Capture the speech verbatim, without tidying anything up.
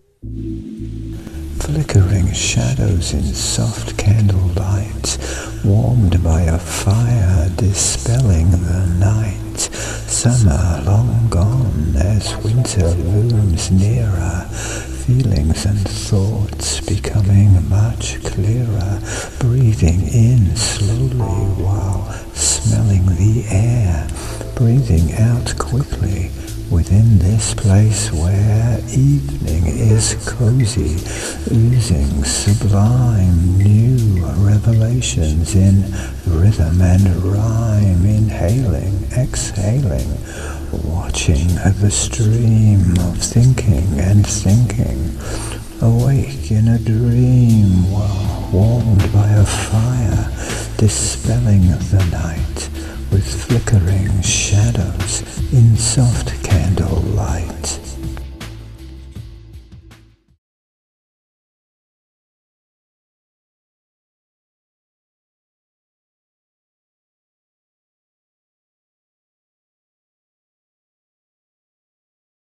Flickering shadows in soft candlelight, warmed by a fire dispelling the night. Summer long gone as winter looms nearer, feelings and thoughts becoming much clearer, breathing in slowly while smelling the air, breathing out quickly within this place where evening is cozy, oozing sublime new revelations in rhythm and rhyme, inhaling, exhaling, watching the stream of thinking and thinking, awake in a dream while warmed by a fire, dispelling the night with flickering shadows in soft candlelight.